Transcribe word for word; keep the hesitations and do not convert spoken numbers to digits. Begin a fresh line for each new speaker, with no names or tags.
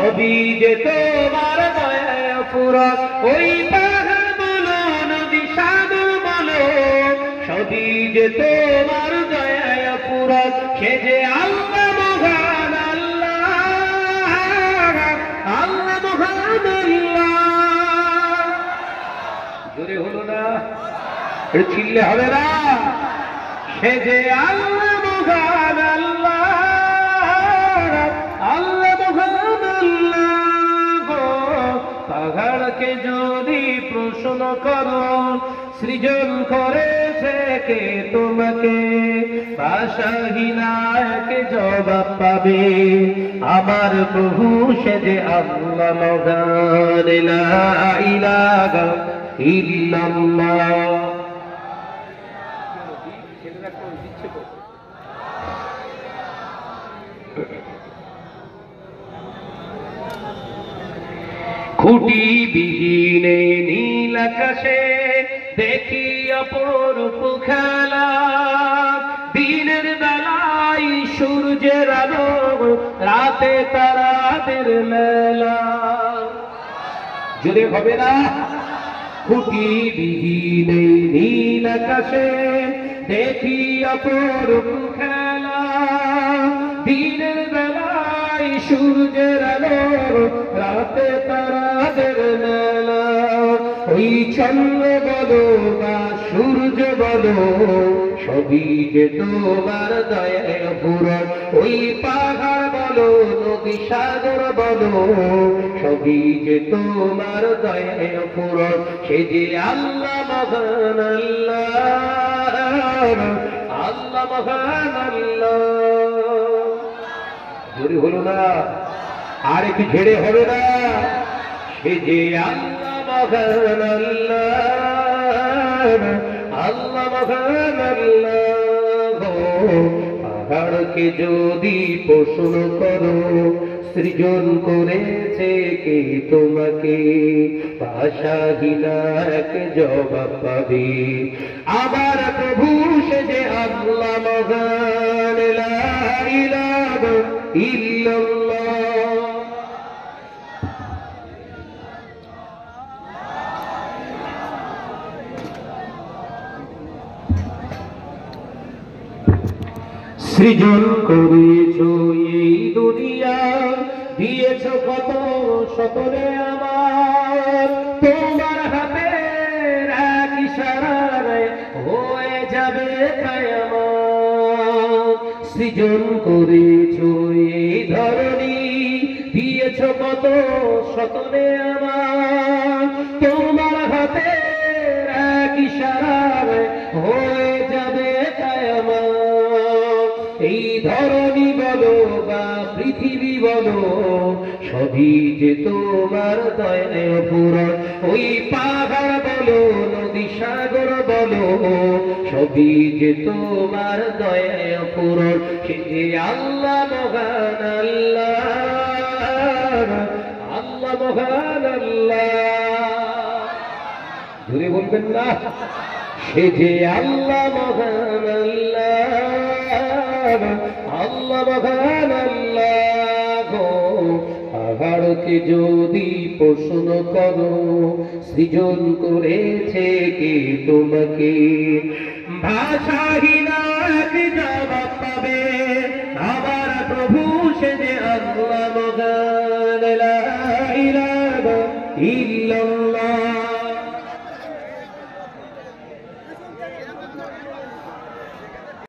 সবই যে তোমার দয়ায় ফুরত। ওই পাহাড় বলো নদী সাগর বলো সবই যে তোমার দয়ায় ফুরত। সে যে আল্লাহ মহান আল্লাহ, আল্লাহ মহান আল্লাহ। জোরে হলো না, এটা চিল্লে হবে না। সে যে আল্লাহ মহান আল্লাহ, আল্লাহ মহান আল্লাহ গো। পাহাড়কে যদি প্রশ্ন করো সৃজন করেছে কে তোমাকে, ভাষাহীনাকে জবাব পাবে আমার প্রভু সে যে আল্লাহ মহান। লা ইলাহা ইল্লাল্লাহ। খুঁটি বিহীনে নীল আকাশে দেখি অপরূপ খেলা, দিনের বেলায় সূর্যের আলো রাতে তারাদের মেলা। জোরে হবে না। খুঁটি বিহীনে নীল আকাশে দেখি অপরূপ খেলা, দিনের বেলায় সূর্যের আলো রাতে তারাদের মেলা। ওই চন্দ্র বলো বা সূর্য বলো সবই যে তোমার দয়ায় ফুরত। ওই পাহাড় বলো নদী সাগর বলো সবই যে তোমার দয়ায় ফুরত। সে যে আল্লাহ মহান আল্লাহ, আল্লাহ মহান আল্লাহ। জোরে হলো না, আর একটু ঝেড়ে হবে না। সে যে আল্লাহ মহান আল্লাহ, আল্লাহ মহান আল্লাহ। পাহাড়কে যদি প্রশ্ন করো সৃজন করেছে কে তোমাকে, ভাষাহীনাকে জবাব পাবে আমার প্রভু সে যে আল্লাহ মহান। লা ইলাহা ইল্লাল্লাহ। সৃজন করেছ এই দুনিয়া, দিয়েছ কত সকলে আমার, তোমার হাতের এক ইশারায় হয়ে যাবে কিয়ামত। সৃজন করেছ এই ধরনী, দিয়েছ কত সকলে আমার, তোমার হাতের এক ইশারায় হয়ে যাবে কিয়ামত। এই ধরনী বলো বা পৃথিবী বলো সবই যে তোমার দয়ায় ফুরত। ওই পাহাড় বলো নদী সাগর বলো সবই যে তোমার দয়ায় ফুরত। সে যে আল্লাহ মহান আল্লাহ, আল্লাহ মহান আল্লাহ। জোরে বলবেন না। সে যে আল্লাহ মহান আল্লাহ, আল্লাহ মহান আল্লাহ গো। পাহাড়কে যদি প্রশ্ন করো সৃজন করেছে কে তোমাকে, ভাষাহীনাকে জবাব পাবে আমার প্রভু সে যে আল্লাহ মহান। লা ইলাহা ইল্লাল্লাহ।